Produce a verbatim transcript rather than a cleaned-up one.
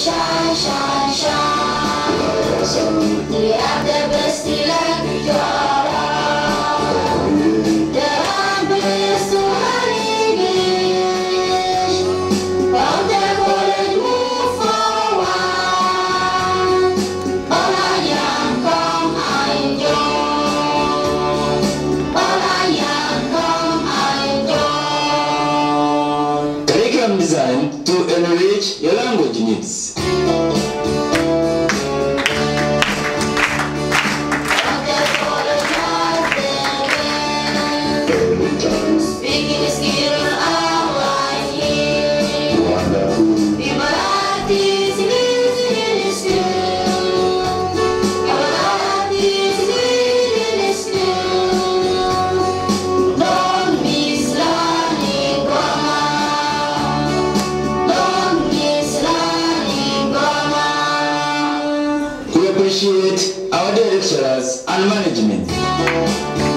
shine, shine, shine. So we are the best like Jara. The best to English. From the college move forward. All I am come I join. All I am come I join. Curriculum design to enrich your language needs. Speaking skill outline here. Ibaratis in school. Ibaratis in school. Don't miss learning grammar. Don't miss learning grammar. We appreciate our lecturers and management.